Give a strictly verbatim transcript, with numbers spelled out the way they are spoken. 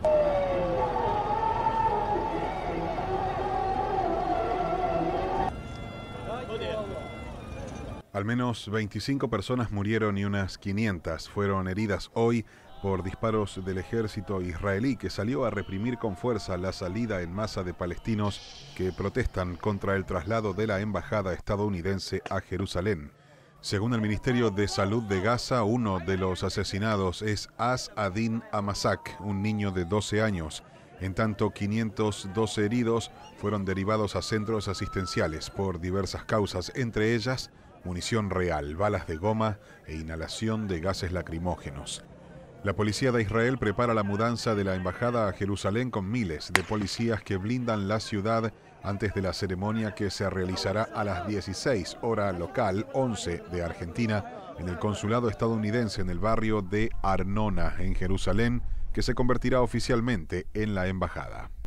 Al menos veinticinco personas murieron y unas quinientas fueron heridas hoy por disparos del ejército israelí, que salió a reprimir con fuerza la salida en masa de palestinos que protestan contra el traslado de la embajada estadounidense a Jerusalén. Según el Ministerio de Salud de Gaza, uno de los asesinados es As-Adin Amasak, un niño de doce años. En tanto, quinientos doce heridos fueron derivados a centros asistenciales por diversas causas, entre ellas munición real, balas de goma e inhalación de gases lacrimógenos. La policía de Israel prepara la mudanza de la embajada a Jerusalén con miles de policías que blindan la ciudad antes de la ceremonia que se realizará a las dieciséis hora local, once de Argentina, en el consulado estadounidense en el barrio de Arnona, en Jerusalén, que se convertirá oficialmente en la embajada.